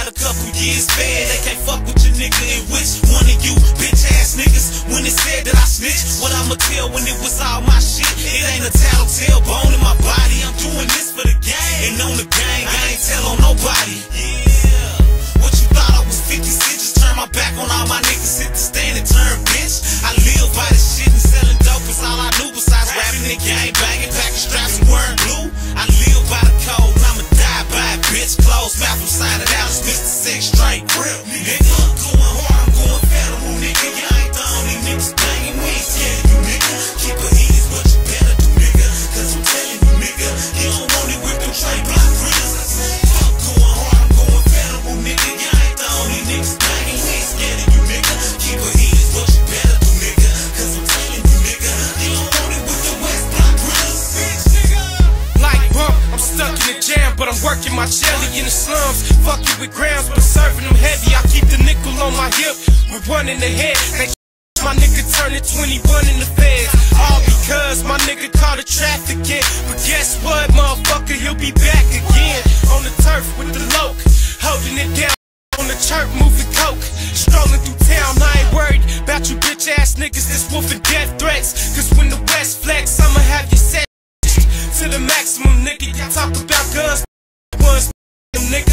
got a couple years bad. They can't fuck with your nigga. And which one of you bitch ass niggas, when it said that I snitched, what I'ma tell when it was all my shit? It ain't a tattletale bone in my body. I'm doing this for the gang, and on the gang, I ain't tell on nobody. Yeah, what you thought I was 50 Cent? Just turn my back on all my niggas, hit the stand and turn bitch. I live by this shit and selling dope is all I knew besides rapping and gang banging, packing straps and wearing blue. I live by the code and I'ma die by it, bitch. Close mouth from side of Dallas, Mr. Six straight real nigga. I'm going hard, I'm going federal, nigga. You ain't the only niggas banging, we ain't scared of you, nigga. Keep it heat is what you better do, nigga. Cause I'm telling you, nigga, you don't want it with them trade block grills. I say, I'm going hard, I'm going federal, nigga. You ain't the only niggas banging, we ain't scared of you, nigga. Keep it heat is what you better do, nigga. Cause I'm telling you, nigga, you don't want it with them West block grills, bitch, nigga. Like bump, I'm stuck in the jam, but I'm working my jelly in the slums. Fucking with grams, but serving them heavy. I keep the nickel on my hip with one in the head. They my nigga turning 21 in the feds. All because my nigga caught a trafficking. But guess what, motherfucker, he'll be back again. On the turf with the loke, holding it down. On the church, moving coke, strolling through town. I ain't worried about you bitch ass niggas that's wolfing death threats. Cause when the West flex, I'ma have you set to the maximum, nigga. You talk about guns, ones, nigga.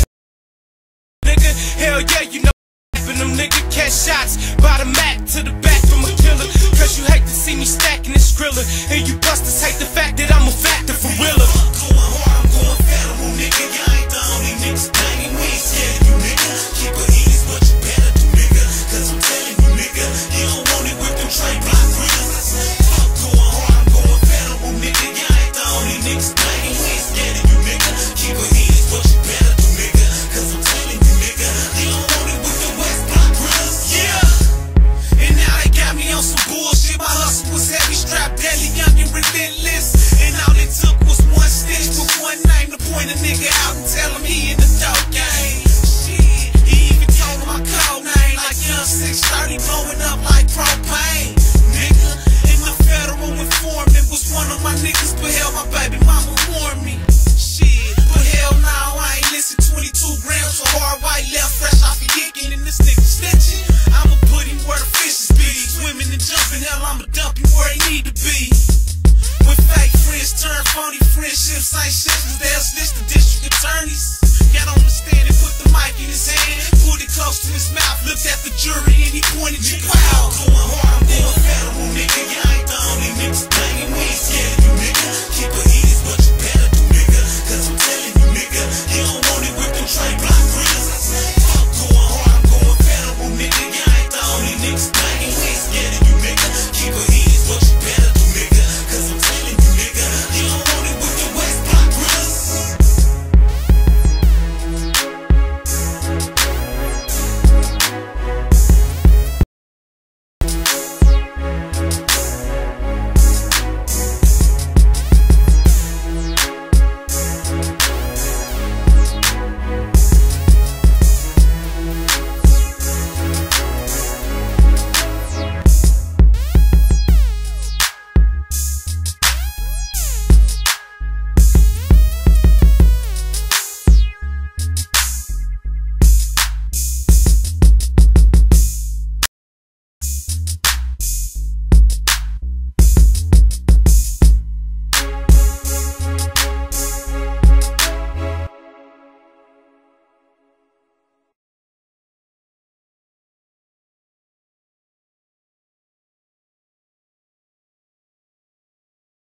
Hell yeah, you know, and them nigga catch shots by the Mac to the back from a killer. Cause you hate to see me stacking and skriller, and you busters hate the fact that I'm a factor for realer. I'm going hard, I'm going federal, nigga. You ain't the only niggas banging, we ain't scared of you, nigga. Keep it heat is what you better do, nigga. Cause I'm telling you, nigga, you don't want it with them trade block grills. I say, I'm going hard, I'm going federal, nigga. You ain't the only niggas banging, we ain't scared of you, nigga. Keep it heat is what you better do, nigga. Cause I'm telling you, nigga, you don't want it with them West block grills. Yeah, and now they got me on some bullshit. My hustle was heavy, strapped, deadly, young and relentless. And all it took was one stitch with one name to point a nigga out and tell him he in the dope game. Shit, he even told him my code name like Yung30, blowing up like propane. Nigga, in the federal informant was one of my niggas, but hell, my baby mama warned me. Shit, but hell no, I ain't listen. 22 grams of hard white left fresh off of yicking, and this nigga snitching. I'ma put him where the fishes be, swimming and jumping, hell, I'ma dump him where he need to be. When fake friends turn phony friendships, ain't shit, cause they'll snitch the district attorneys. Got on the stand and put the mic in his hand, put it close to his mouth, looked at the jury and he pointed you out.